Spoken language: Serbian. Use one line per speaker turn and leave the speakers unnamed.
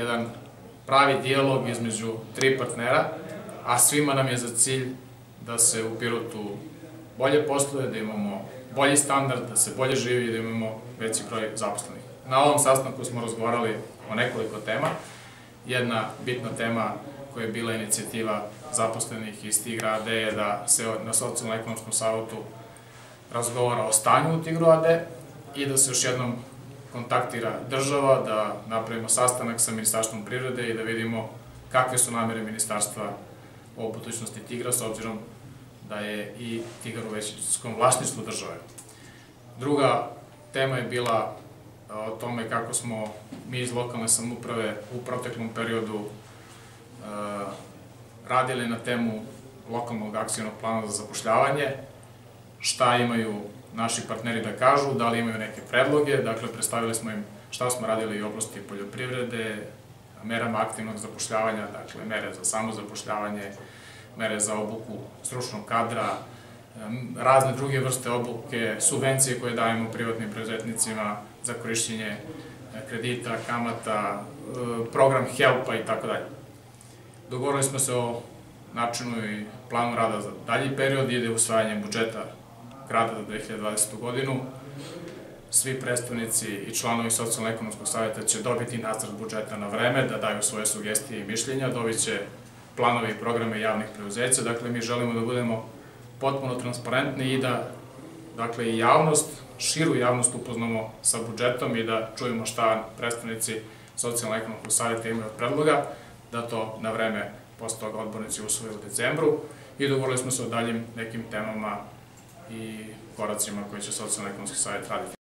Jedan pravi dijalog između tri partnera, a svima nam je za cilj da se u Pirotu bolje posluje, da imamo bolji standard, da se bolje živi i da imamo veći broj zaposlenih. Na ovom sastanku smo razgovarali o nekoliko tema. Jedna bitna tema koja je bila inicijativa zaposlenih iz Tigra AD je da se na socijalno-ekonomskom savetu razgovara o stanju u Tigru AD i da se još jednom kontaktira država, da napravimo sastanak sa Ministarstvom privrede i da vidimo kakve su namere ministarstva o budućnosti Tigra, s obzirom da je i Tigar u većinskom vlasništvu države. Druga tema je bila o tome kako smo mi iz lokalne samouprave u proteklom periodu radili na temu lokalnog akcionog plana za zapošljavanje, šta imaju naši partneri da kažu, da li imaju neke predloge. Dakle, predstavili smo im šta smo radili u oblasti poljoprivrede, merama aktivnog zapošljavanja, dakle, mere za samozapošljavanje, mere za obuku stručnog kadra, razne druge vrste obuke, subvencije koje dajemo privatnim preduzetnicima za korišćenje kredita, kamata, program HELP-a i tako dalje. Dogovorili smo se o načinu i planu rada za dalji period, ide usvajanje budžeta grada za 2020. godinu. Svi predstavnici i članovi Socijalno-ekonomskog savjeta će dobiti nacrt budžeta na vreme, da daju svoje sugestije i mišljenja, dobit će planove i programe javnih preduzeća. Dakle, mi želimo da budemo potpuno transparentni i da, dakle, i javnost, širu javnost upoznamo sa budžetom i da čujemo šta predstavnici Socijalno-ekonomskog savjeta imaju od predloga, da to na vreme posle toga odbornici usvoje u decembru i dogovorili smo se o daljim nekim temama i koracima koje će Socijalno-ekonomski savjet raditi.